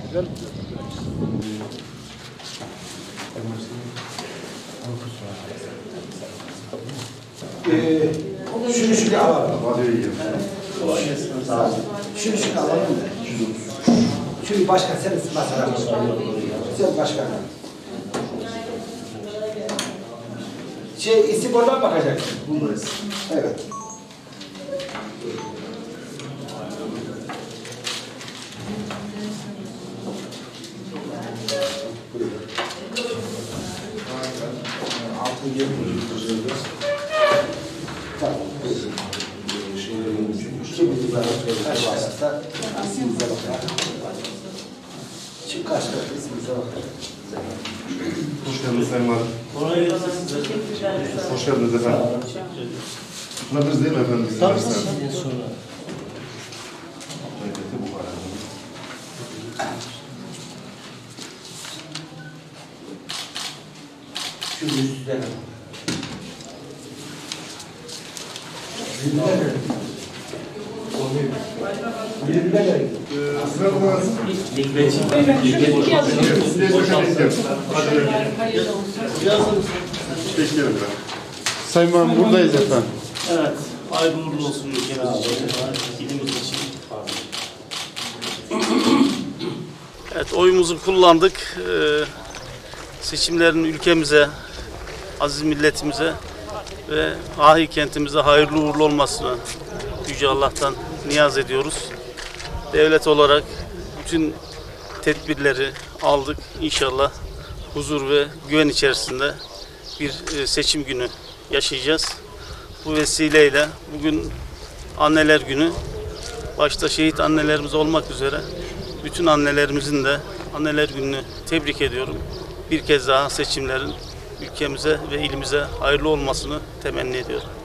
Şunu alalım. Şunu alalım da. Şunu başkan sen masana. Sen başkan. İsim oradan bakacak. Bundayız. Evet. Tamam. Kimimize kaç varsa ismimize bakar. Şimdi kaç var ismimize bakar. Hoş geldiniz Sayın Valim. Hoş geldiniz efendim. Bunlar değil mi efendim? Tabii sizden sonra. Şu üstüne. Sayın Valim buradayız efendim. Evet, hayırlı uğurlu olsun ülkemiz için, ilimiz için. Evet, oyumuzu kullandık. Seçimlerin ülkemize, aziz milletimize ve Ahi kentimize hayırlı uğurlu olmasını Yüce Allah'tan niyaz ediyoruz. Devlet olarak bütün tedbirleri aldık. İnşallah huzur ve güven içerisinde bir seçim günü yaşayacağız. Bu vesileyle bugün Anneler Günü, başta şehit annelerimiz olmak üzere bütün annelerimizin de Anneler Günü'nü tebrik ediyorum. Bir kez daha seçimlerin ülkemize ve ilimize hayırlı olmasını temenni ediyorum.